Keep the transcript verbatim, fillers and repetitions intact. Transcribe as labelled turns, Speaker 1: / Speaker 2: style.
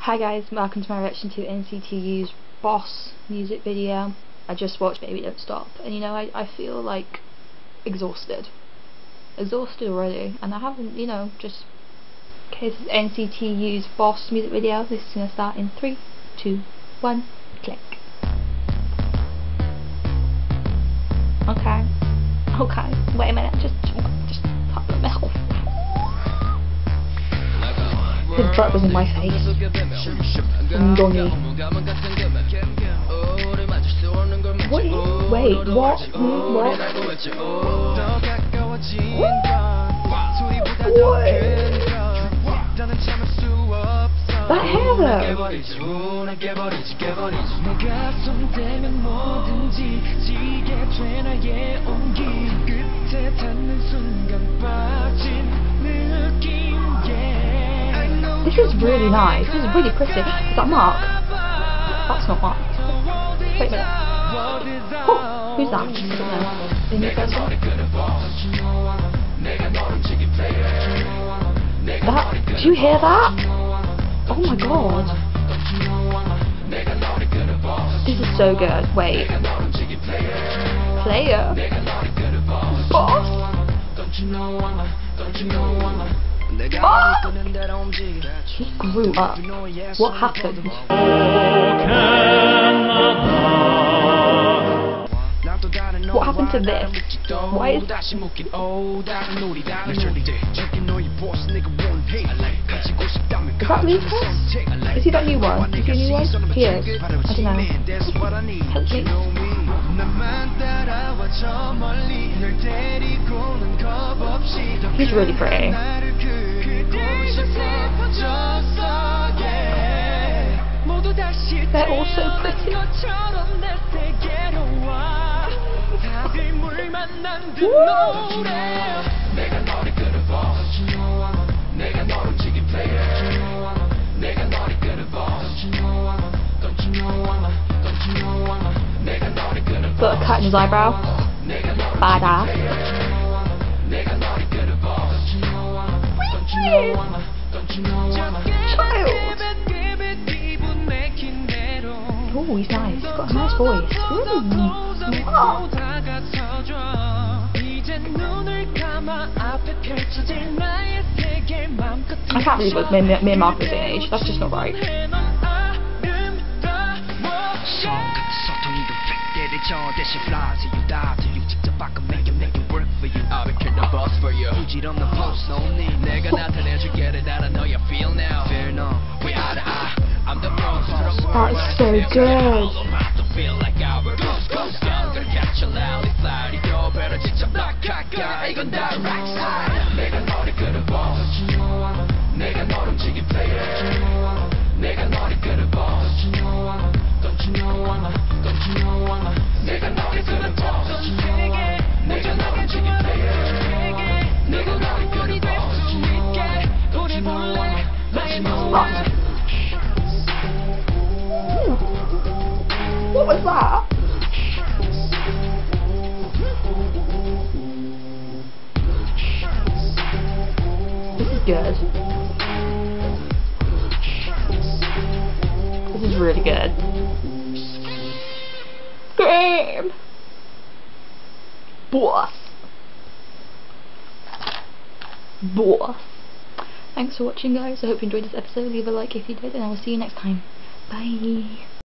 Speaker 1: Hi guys, welcome to my reaction to N C T U's Boss music video. I just watched Baby Don't Stop, and you know, I, I feel like exhausted. Exhausted already, and I haven't, you know, just... Okay, this is N C T U's Boss music video. This is going to start in three, two, one, click. Okay. Okay, wait a minute, just, just pop the mouth. His butt was in my face. Ungoni. What? Wait, what? Hmm, what? What? That hair though. This is really nice. This is really pretty. Is that Mark? That's not Mark. Wait a minute. Oh, who's that? I don't know. The new person? That? Did you hear that? Oh my god. This is so good. Wait. Player? Boss? Oh! He grew up. What happened? What happened to this? Why is... Is that Lucas? Is he that new one? Is he a new one? He is. I don't know. Help me. He's really pretty. They're all so pretty. Got a cut in his eyebrow. Badass. Child. Oh, he's nice. He's got a nice voice. Ooh. Oh. I can't believe it was me, me and Mark the same age. That's just not right. That is so good. What was that? This is good. This is really good. Game! Boss! Boss! Thanks for watching guys, I hope you enjoyed this episode. Leave a like if you did, and I will see you next time. Bye!